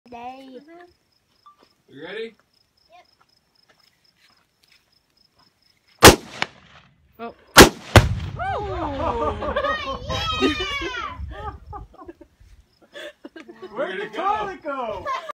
Day. You ready? Oh. Where'd the toilet go?